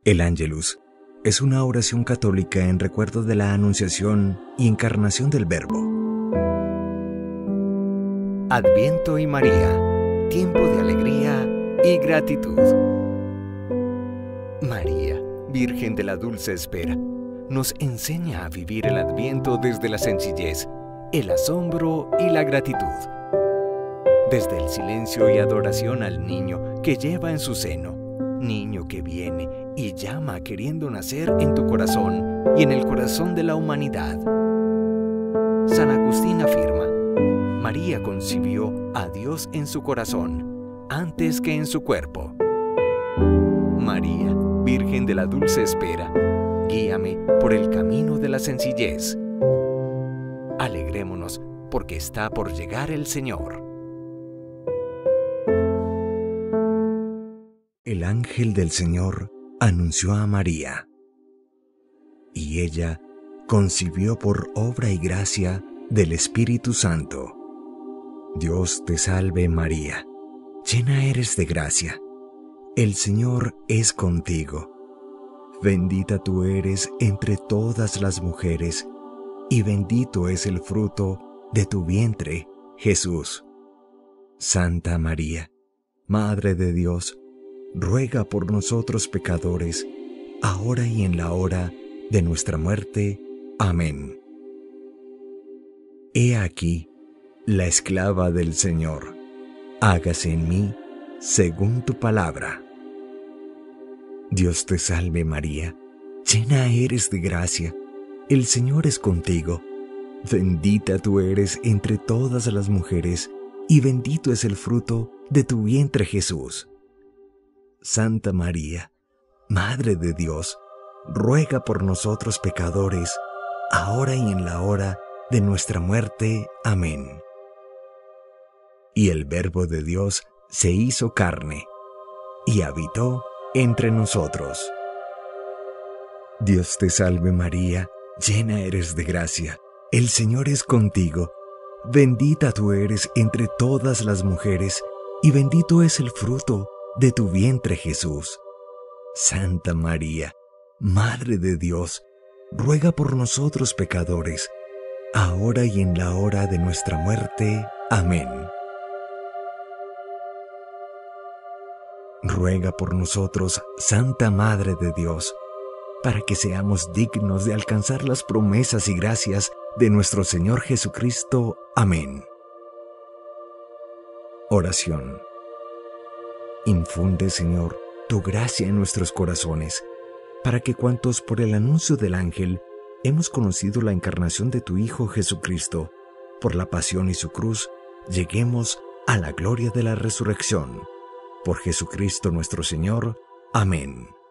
El Ángelus es una oración católica en recuerdo de la anunciación y encarnación del Verbo. Adviento y María, tiempo de alegría y gratitud. María, Virgen de la Dulce Espera, nos enseña a vivir el Adviento desde la sencillez, el asombro y la gratitud. Desde el silencio y adoración al niño que lleva en su seno, niño que viene y llama queriendo nacer en tu corazón y en el corazón de la humanidad. San Agustín afirma: María concibió a Dios en su corazón antes que en su cuerpo. María, Virgen de la Dulce Espera, guíame por el camino de la sencillez. Alegrémonos porque está por llegar el Señor. El ángel del Señor anunció a María, y ella concibió por obra y gracia del Espíritu Santo. Dios te salve María, llena eres de gracia, el Señor es contigo. Bendita tú eres entre todas las mujeres, y bendito es el fruto de tu vientre, Jesús. Santa María, Madre de Dios, ruega por nosotros pecadores, ahora y en la hora de nuestra muerte. Amén. He aquí la esclava del Señor, hágase en mí según tu palabra. Dios te salve María, llena eres de gracia, el Señor es contigo. Bendita tú eres entre todas las mujeres, y bendito es el fruto de tu vientre Jesús. Santa María, Madre de Dios, ruega por nosotros pecadores, ahora y en la hora de nuestra muerte. Amén. Y el Verbo de Dios se hizo carne, y habitó entre nosotros. Dios te salve María, llena eres de gracia, el Señor es contigo. Bendita tú eres entre todas las mujeres, y bendito es el fruto de tu vientre Jesús. Santa María, Madre de Dios, ruega por nosotros pecadores, ahora y en la hora de nuestra muerte. Amén. Ruega por nosotros, Santa Madre de Dios, para que seamos dignos de alcanzar las promesas y gracias de nuestro Señor Jesucristo. Amén. Oración. Infunde, Señor, tu gracia en nuestros corazones, para que cuantos por el anuncio del ángel hemos conocido la encarnación de tu Hijo Jesucristo, por la pasión y su cruz, lleguemos a la gloria de la resurrección. Por Jesucristo nuestro Señor. Amén.